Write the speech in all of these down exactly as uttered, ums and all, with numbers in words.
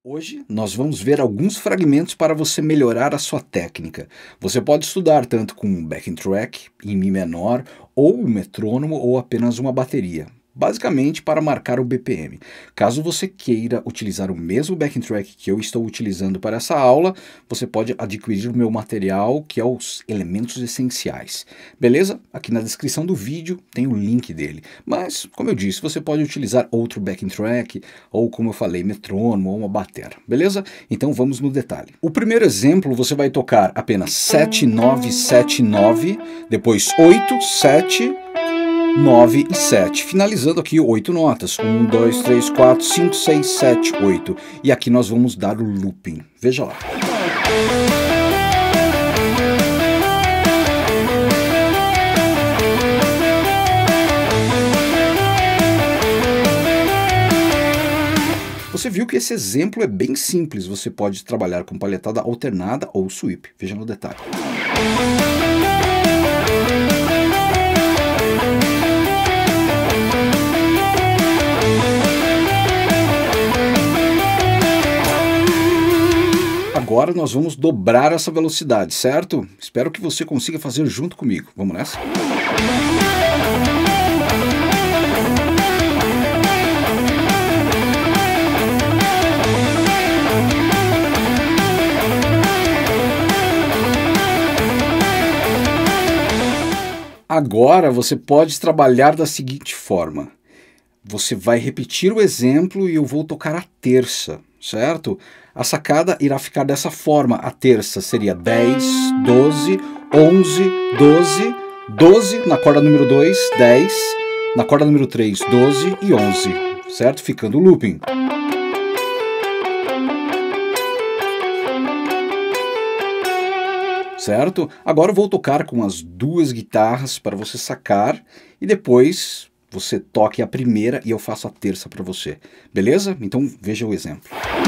Hoje nós vamos ver alguns fragmentos para você melhorar a sua técnica. Você pode estudar tanto com backing track, em Mi menor, ou um metrônomo ou apenas uma bateria, basicamente para marcar o B P M. Caso você queira utilizar o mesmo backing track que eu estou utilizando para essa aula, você pode adquirir o meu material, que é os elementos essenciais. Beleza? Aqui na descrição do vídeo tem o link dele. Mas, como eu disse, você pode utilizar outro backing track, ou como eu falei, metrônomo ou uma batera. Beleza? Então vamos no detalhe. O primeiro exemplo, você vai tocar apenas sete, nove, sete, nove, depois oito, sete, nove e sete, finalizando aqui oito notas, um, dois, três, quatro, cinco, seis, sete, oito, e aqui nós vamos dar o looping, veja lá. Você viu que esse exemplo é bem simples, você pode trabalhar com palhetada alternada ou sweep, veja no detalhe. Agora nós vamos dobrar essa velocidade, certo? Espero que você consiga fazer junto comigo. Vamos nessa? Agora você pode trabalhar da seguinte forma. Você vai repetir o exemplo e eu vou tocar a terça, certo? A sacada irá ficar dessa forma. A terça seria dez, doze, onze, doze, doze na corda número dois, dez, na corda número três, doze e onze, certo? Ficando o looping. Certo? Agora eu vou tocar com as duas guitarras para você sacar e depois você toque a primeira e eu faço a terça para você. Beleza? Então veja o exemplo.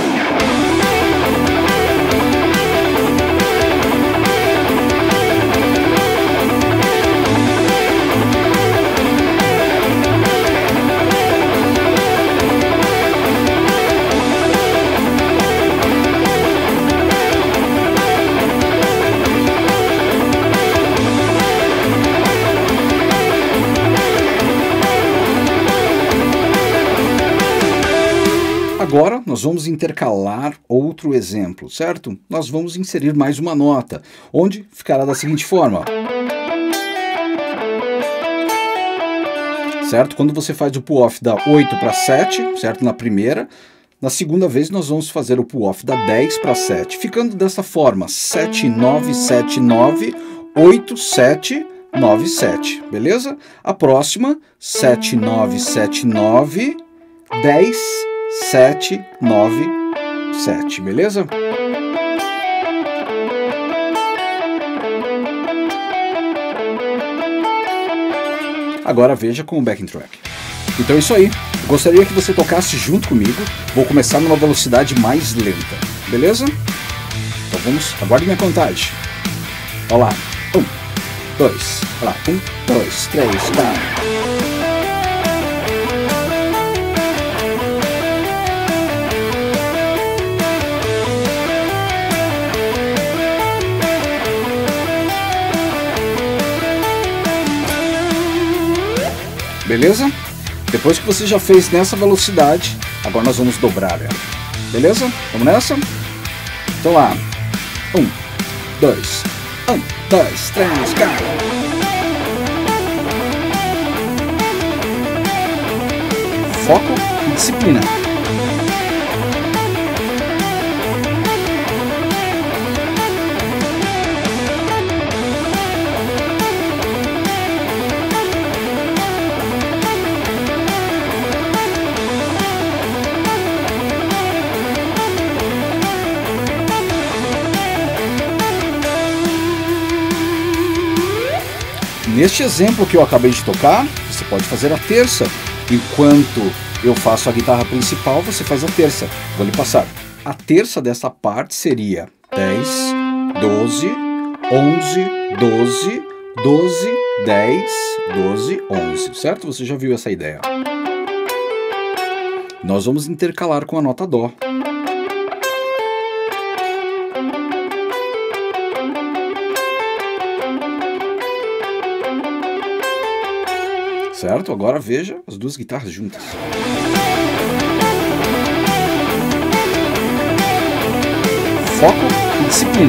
Agora nós vamos intercalar outro exemplo, certo? Nós vamos inserir mais uma nota, onde ficará da seguinte forma. Certo? Quando você faz o pull-off da oito para sete, certo? Na primeira, na segunda vez nós vamos fazer o pull-off da dez para sete, ficando dessa forma, sete, nove, sete, nove, oito, sete, nove, sete, beleza? A próxima, sete, nove, sete, nove, dez, sete, nove, sete, beleza? Agora veja com o backing track. Então é isso aí. Eu gostaria que você tocasse junto comigo. Vou começar numa velocidade mais lenta, beleza? Então vamos, aguarde minha contagem. Olha lá. Um, dois, olha lá. Um, dois, três, quatro. Beleza? Depois que você já fez nessa velocidade, agora nós vamos dobrar ela. Beleza? Vamos nessa? Então lá. Um, dois, um, dois, três, quatro. Foco e disciplina. Neste exemplo que eu acabei de tocar, você pode fazer a terça. Enquanto eu faço a guitarra principal, você faz a terça. Vou lhe passar. A terça dessa parte seria dez, doze, onze, doze, doze, dez, doze, onze, certo? Você já viu essa ideia. Nós vamos intercalar com a nota Dó. certo? Agora veja as duas guitarras juntas. Foco e disciplina.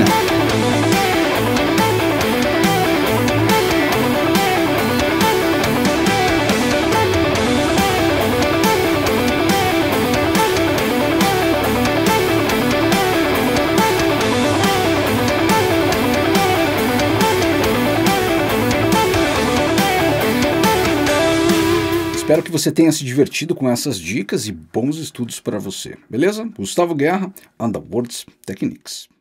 Espero que você tenha se divertido com essas dicas e bons estudos para você, beleza? Gustavo Guerra, Underworlds Techniques.